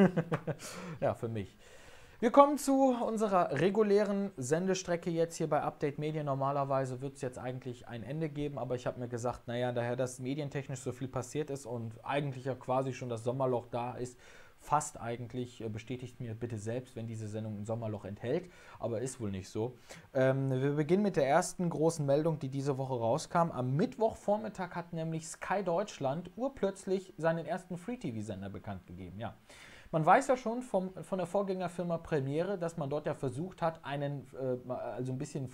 Ja, für mich. Wir kommen zu unserer regulären Sendestrecke jetzt hier bei Update Medien. Normalerweise wird es jetzt eigentlich ein Ende geben, aber ich habe mir gesagt, naja, daher das medientechnisch so viel passiert ist und eigentlich ja quasi schon das Sommerloch da ist, fast eigentlich, bestätigt mir bitte selbst, wenn diese Sendung ein Sommerloch enthält, aber ist wohl nicht so. Wir beginnen mit der ersten großen Meldung, die diese Woche rauskam. Am Mittwochvormittag hat nämlich Sky Deutschland urplötzlich seinen ersten Free-TV-Sender bekannt gegeben. Ja. Man weiß ja schon von der Vorgängerfirma Premiere, dass man dort ja versucht hat, also ein bisschen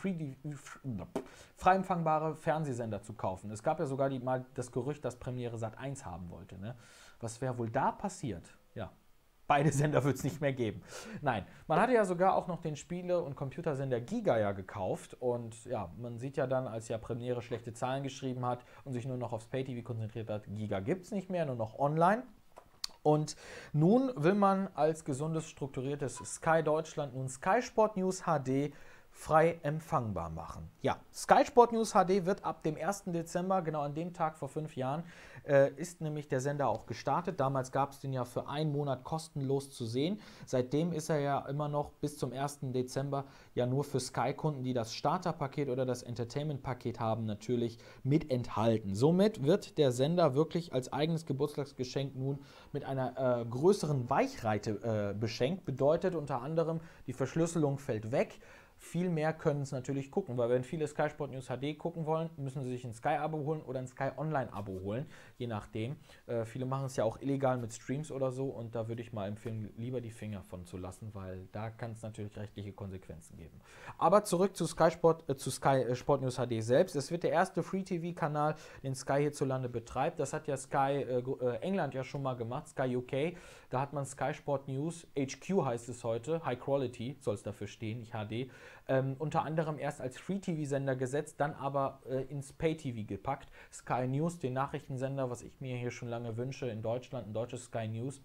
frei empfangbare Fernsehsender zu kaufen. Es gab ja sogar mal das Gerücht, dass Premiere Sat.1 haben wollte. Ne? Was wäre wohl da passiert? Ja, beide Sender wird es nicht mehr geben. Nein, man hatte ja sogar auch noch den Spiele- und Computersender Giga ja gekauft. Und ja, man sieht ja dann, als ja Premiere schlechte Zahlen geschrieben hat und sich nur noch aufs Pay-TV konzentriert hat, Giga gibt es nicht mehr, nur noch online. Und nun will man als gesundes, strukturiertes Sky Deutschland nun Sky Sport News HD frei empfangbar machen. Ja, Sky Sport News HD wird ab dem 1. Dezember, genau an dem Tag vor 5 Jahren, ist nämlich der Sender auch gestartet. Damals gab es den ja für einen Monat kostenlos zu sehen. Seitdem ist er ja immer noch bis zum 1. Dezember ja nur für Sky-Kunden, die das Starterpaket oder das Entertainment-Paket haben, natürlich mit enthalten. Somit wird der Sender wirklich als eigenes Geburtstagsgeschenk nun mit einer größeren Weichreite beschenkt. Bedeutet unter anderem, die Verschlüsselung fällt weg. Viel mehr können es natürlich gucken, weil wenn viele Sky Sport News HD gucken wollen, müssen sie sich ein Sky-Abo holen oder ein Sky Online-Abo holen, je nachdem. Viele machen es ja auch illegal mit Streams oder so und da würde ich mal empfehlen, lieber die Finger von zu lassen, weil da kann es natürlich rechtliche Konsequenzen geben. Aber zurück zu Sky Sport News HD selbst. Es wird der erste Free-TV-Kanal, den Sky hierzulande betreibt. Das hat ja Sky England ja schon mal gemacht, Sky UK. Da hat man Sky Sport News, HQ heißt es heute, High Quality soll es dafür stehen, nicht HD, unter anderem erst als Free-TV-Sender gesetzt, dann aber ins Pay-TV gepackt. Sky News, den Nachrichtensender, was ich mir hier schon lange wünsche, in Deutschland, ein deutsches Sky News,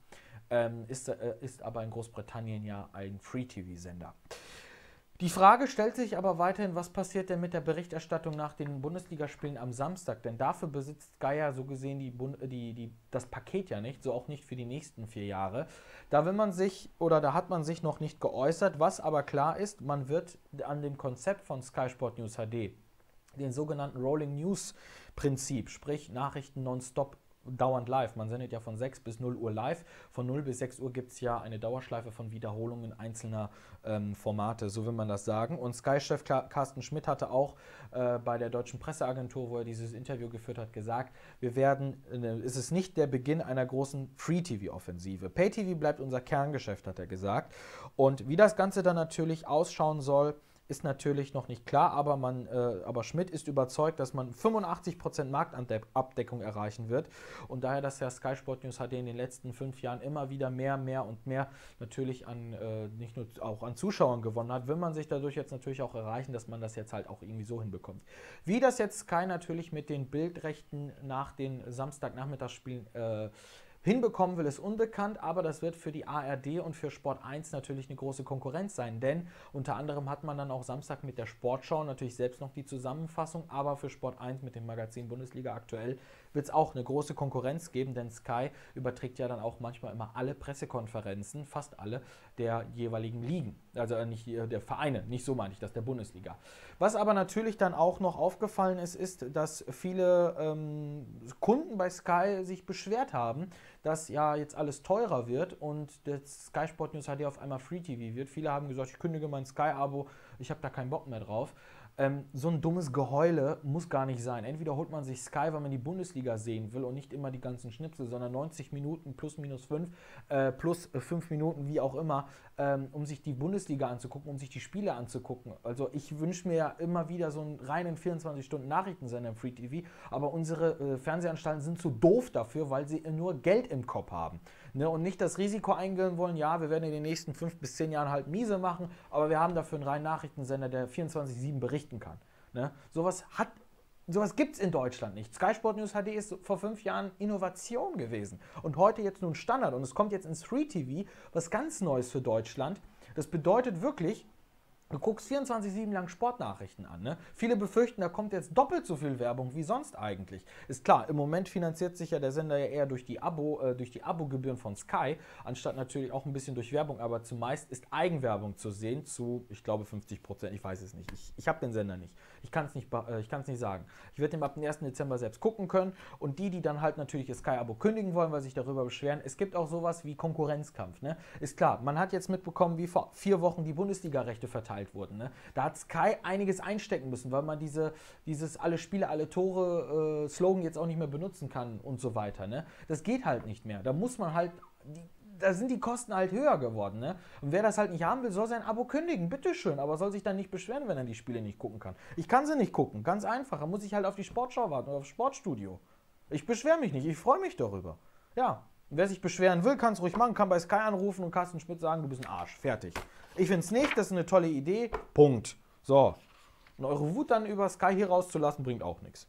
ist aber in Großbritannien ja ein Free-TV-Sender. Die Frage stellt sich aber weiterhin, was passiert denn mit der Berichterstattung nach den Bundesligaspielen am Samstag? Denn dafür besitzt Sky ja so gesehen das Paket ja nicht, so auch nicht für die nächsten 4 Jahre. Da hat man sich noch nicht geäußert, was aber klar ist, man wird an dem Konzept von Sky Sport News HD, den sogenannten Rolling News Prinzip, sprich Nachrichten nonstop dauernd live. Man sendet ja von 6 bis 0 Uhr live. Von 0 bis 6 Uhr gibt es ja eine Dauerschleife von Wiederholungen einzelner Formate, so will man das sagen. Und Sky-Chef Carsten Schmidt hatte auch bei der Deutschen Presseagentur, wo er dieses Interview geführt hat, gesagt, es ist nicht der Beginn einer großen Free-TV-Offensive. Pay-TV bleibt unser Kerngeschäft, hat er gesagt. Und wie das Ganze dann natürlich ausschauen soll, ist natürlich noch nicht klar, aber Schmidt ist überzeugt, dass man 85% Marktabdeckung erreichen wird und daher, dass ja Sky Sport News HD in den letzten 5 Jahren immer wieder mehr und mehr natürlich nicht nur auch an Zuschauern gewonnen hat, will man sich dadurch jetzt natürlich auch erreichen, dass man das jetzt halt auch irgendwie so hinbekommt. Wie das jetzt Sky natürlich mit den Bildrechten nach den Samstagnachmittagsspielen hinbekommen will, ist unbekannt, aber das wird für die ARD und für Sport 1 natürlich eine große Konkurrenz sein, denn unter anderem hat man dann auch Samstag mit der Sportschau natürlich selbst noch die Zusammenfassung, aber für Sport 1 mit dem Magazin Bundesliga aktuell wird es auch eine große Konkurrenz geben, denn Sky überträgt ja dann auch manchmal immer alle Pressekonferenzen, fast alle, der jeweiligen Ligen, also nicht der Vereine, nicht so meine ich das, der Bundesliga. Was aber natürlich dann auch noch aufgefallen ist, dass viele Kunden bei Sky sich beschwert haben, dass ja jetzt alles teurer wird und das Sky Sport News HD auf einmal Free TV wird. Viele haben gesagt, ich kündige mein Sky-Abo, ich habe da keinen Bock mehr drauf. So ein dummes Geheule muss gar nicht sein. Entweder holt man sich Sky, weil man die Bundesliga sehen will und nicht immer die ganzen Schnipsel, sondern 90 Minuten plus minus 5, plus 5 Minuten, wie auch immer, um sich die Bundesliga anzugucken, um sich die Spiele anzugucken. Also ich wünsche mir ja immer wieder so einen reinen 24-Stunden-Nachrichtensender im Free TV, aber unsere Fernsehanstalten sind zu doof dafür, weil sie nur Geld im Kopf haben. Ne? Und nicht das Risiko eingehen wollen, ja, wir werden in den nächsten 5 bis 10 Jahren halt miese machen, aber wir haben dafür einen reinen Nachrichtensender, der 24/7 berichten kann. Ne? Sowas gibt es in Deutschland nicht. Sky Sport News HD ist vor 5 Jahren Innovation gewesen und heute jetzt nun Standard und es kommt jetzt ins Free TV, was ganz Neues für Deutschland. Das bedeutet wirklich, du guckst 24/7 lang Sportnachrichten an. Ne? Viele befürchten, da kommt jetzt doppelt so viel Werbung wie sonst eigentlich. Ist klar, im Moment finanziert sich ja der Sender ja eher durch die Abo-Gebühren von Sky, anstatt natürlich auch ein bisschen durch Werbung, aber zumeist ist Eigenwerbung zu sehen, zu, ich glaube, 50%, ich weiß es nicht. Ich habe den Sender nicht. Ich kann es nicht sagen. Ich werde den ab dem 1. Dezember selbst gucken können und die dann halt natürlich ihr Sky-Abo kündigen wollen, weil sich darüber beschweren, es gibt auch sowas wie Konkurrenzkampf. Ne? Ist klar, man hat jetzt mitbekommen, wie vor 4 Wochen die Bundesliga-Rechte verteilt wurden. Ne? Da hat Sky einiges einstecken müssen, weil man dieses alle Spiele, alle Tore Slogan jetzt auch nicht mehr benutzen kann und so weiter. Ne? Das geht halt nicht mehr. Da muss man halt, da sind die Kosten halt höher geworden. Ne? Und wer das halt nicht haben will, soll sein Abo kündigen, bitteschön, aber soll sich dann nicht beschweren, wenn er die Spiele nicht gucken kann. Ich kann sie nicht gucken, ganz einfach. Da muss ich halt auf die Sportschau warten oder aufs Sportstudio. Ich beschwere mich nicht, ich freue mich darüber. Ja, wer sich beschweren will, kann es ruhig machen, kann bei Sky anrufen und Carsten Schmidt sagen, du bist ein Arsch. Fertig. Ich finde es nicht, das ist eine tolle Idee. Punkt. So. Und eure Wut dann über Sky hier rauszulassen, bringt auch nichts.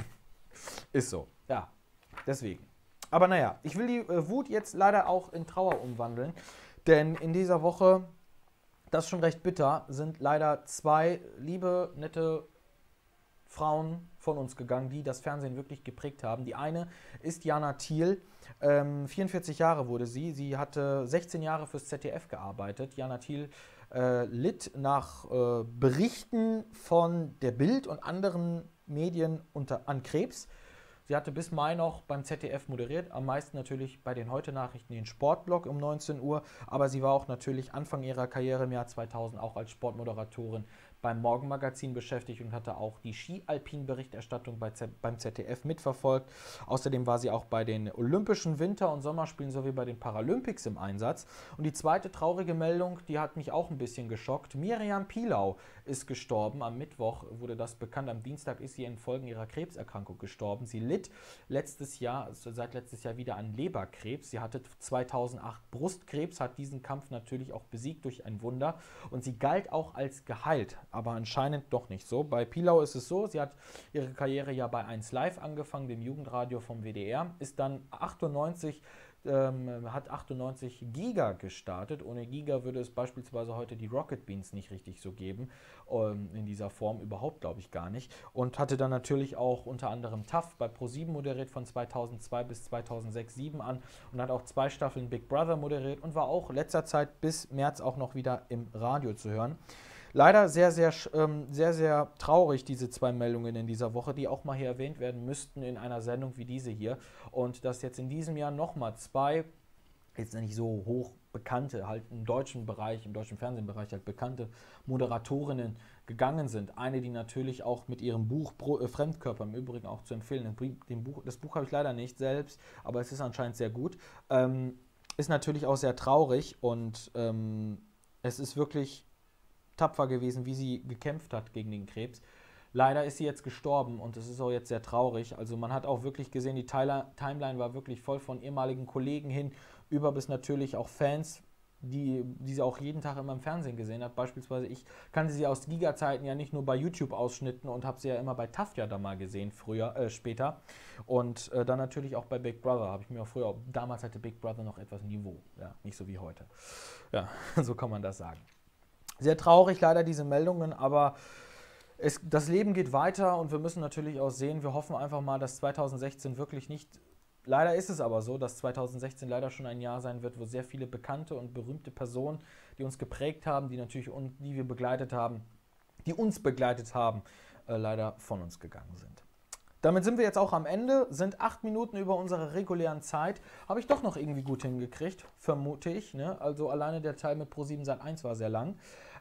Ist so. Ja, deswegen. Aber naja, ich will die Wut jetzt leider auch in Trauer umwandeln, denn in dieser Woche, das ist schon recht bitter, sind leider 2 liebe, nette Frauen von uns gegangen, die das Fernsehen wirklich geprägt haben. Die eine ist Jana Thiel, 44 Jahre wurde sie. Sie hatte 16 Jahre fürs ZDF gearbeitet. Jana Thiel litt nach Berichten von der Bild und anderen Medien an Krebs. Sie hatte bis Mai noch beim ZDF moderiert, am meisten natürlich bei den Heute-Nachrichten den Sportblog um 19 Uhr, aber sie war auch natürlich Anfang ihrer Karriere im Jahr 2000 auch als Sportmoderatorin beim Morgenmagazin beschäftigt und hatte auch die Ski-Alpin-Berichterstattung beim ZDF mitverfolgt. Außerdem war sie auch bei den Olympischen Winter- und Sommerspielen sowie bei den Paralympics im Einsatz. Und die zweite traurige Meldung, die hat mich auch ein bisschen geschockt. Miriam Pilau ist gestorben. Am Mittwoch wurde das bekannt. Am Dienstag ist sie infolge ihrer Krebserkrankung gestorben. Sie litt seit letztes Jahr wieder an Leberkrebs. Sie hatte 2008 Brustkrebs, hat diesen Kampf natürlich auch besiegt durch ein Wunder. Und sie galt auch als geheilt, aber anscheinend doch nicht so. Bei Pilau ist es so, sie hat ihre Karriere ja bei 1 Live angefangen, dem Jugendradio vom WDR, ist dann 98 hat 98 Giga gestartet. Ohne Giga würde es beispielsweise heute die Rocket Beans nicht richtig so geben. In dieser Form überhaupt, glaube ich, gar nicht. Und hatte dann natürlich auch unter anderem TAF bei ProSieben moderiert von 2002 bis 2006/07 an und hat auch 2 Staffeln Big Brother moderiert und war auch letzter Zeit bis März auch noch wieder im Radio zu hören. Leider sehr, sehr traurig, diese 2 Meldungen in dieser Woche, die auch mal hier erwähnt werden müssten in einer Sendung wie diese hier. Und dass jetzt in diesem Jahr nochmal 2, jetzt nicht so hoch bekannte, halt im deutschen Bereich, im deutschen Fernsehbereich halt bekannte Moderatorinnen gegangen sind. Eine, die natürlich auch mit ihrem Buch Fremdkörper im Übrigen auch zu empfehlen, das Buch habe ich leider nicht selbst, aber es ist anscheinend sehr gut, ist natürlich auch sehr traurig und es ist wirklich tapfer gewesen, wie sie gekämpft hat gegen den Krebs. Leider ist sie jetzt gestorben und es ist auch jetzt sehr traurig. Also man hat auch wirklich gesehen, die Timeline war wirklich voll von ehemaligen Kollegen hin, über bis natürlich auch Fans, die sie auch jeden Tag immer im Fernsehen gesehen hat. Beispielsweise ich kannte sie aus Giga-Zeiten ja nicht nur bei YouTube-Ausschnitten und habe sie ja immer bei TAF ja da mal gesehen, später. Und dann natürlich auch bei Big Brother, habe ich mir auch damals hatte Big Brother noch etwas Niveau, ja, nicht so wie heute. Ja, so kann man das sagen. Sehr traurig leider diese Meldungen, aber das Leben geht weiter und wir müssen natürlich auch sehen, wir hoffen einfach mal, dass 2016 wirklich nicht, leider ist es aber so, dass 2016 leider schon ein Jahr sein wird, wo sehr viele bekannte und berühmte Personen, die uns geprägt haben, die wir begleitet haben, die uns begleitet haben, leider von uns gegangen sind. Damit sind wir jetzt auch am Ende, sind 8 Minuten über unserer regulären Zeit. Habe ich doch noch irgendwie gut hingekriegt, vermute ich. Ne? Also alleine der Teil mit ProSieben Sat.1 war sehr lang.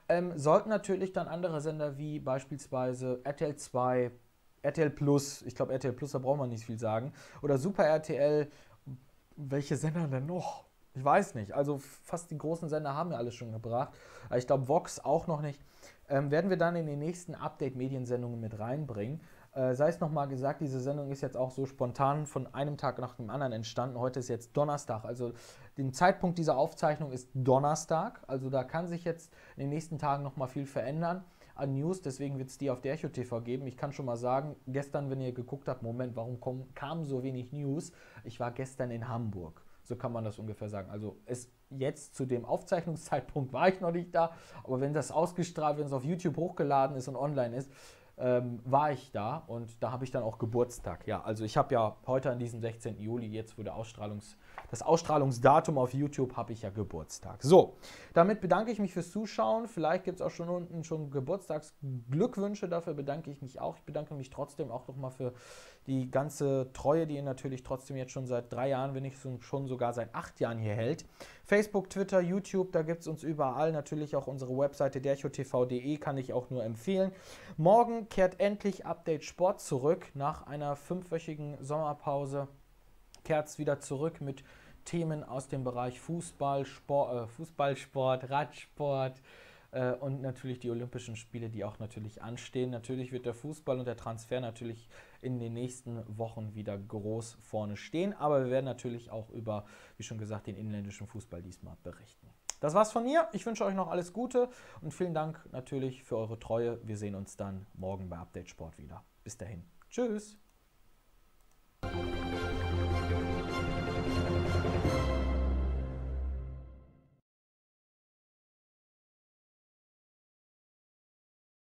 Sollten natürlich dann andere Sender wie beispielsweise RTL 2, RTL Plus, ich glaube RTL Plus, da braucht man nicht viel sagen, oder Super RTL, welche Sender denn noch? Ich weiß nicht, also fast die großen Sender haben ja alles schon gebracht, aber ich glaube Vox auch noch nicht, werden wir dann in den nächsten Update-Mediensendungen mit reinbringen. Sei es nochmal gesagt, diese Sendung ist jetzt auch so spontan von einem Tag nach dem anderen entstanden. Heute ist jetzt Donnerstag, also der Zeitpunkt dieser Aufzeichnung ist Donnerstag. Also da kann sich jetzt in den nächsten Tagen nochmal viel verändern an News. Deswegen wird es die auf der Echo TV geben. Ich kann schon mal sagen, gestern, wenn ihr geguckt habt, Moment, warum kamen so wenig News? Ich war gestern in Hamburg. So kann man das ungefähr sagen. Also jetzt zu dem Aufzeichnungszeitpunkt war ich noch nicht da. Aber wenn das ausgestrahlt, wenn es auf YouTube hochgeladen ist und online ist, war ich da und da habe ich dann auch Geburtstag. Ja, also ich habe ja heute an diesem 16. Juli, jetzt wo das Ausstrahlungsdatum auf YouTube, habe ich ja Geburtstag. So, damit bedanke ich mich fürs Zuschauen. Vielleicht gibt es auch schon unten schon Geburtstagsglückwünsche, dafür bedanke ich mich auch. Ich bedanke mich trotzdem auch nochmal für die ganze Treue, die ihr natürlich trotzdem jetzt schon seit 3 Jahren, wenn nicht schon sogar seit 8 Jahren hier hält. Facebook, Twitter, YouTube, da gibt es uns überall. Natürlich auch unsere Webseite derchotv.de, kann ich auch nur empfehlen. Morgen kehrt endlich Update Sport zurück. Nach einer 5-wöchigen Sommerpause kehrt es wieder zurück mit Themen aus dem Bereich Fußballsport, Radsport, und natürlich die Olympischen Spiele, die auch natürlich anstehen. Natürlich wird der Fußball und der Transfer natürlich in den nächsten Wochen wieder groß vorne stehen. Aber wir werden natürlich auch über, wie schon gesagt, den inländischen Fußball diesmal berichten. Das war's von mir. Ich wünsche euch noch alles Gute und vielen Dank natürlich für eure Treue. Wir sehen uns dann morgen bei Update Sport wieder. Bis dahin. Tschüss.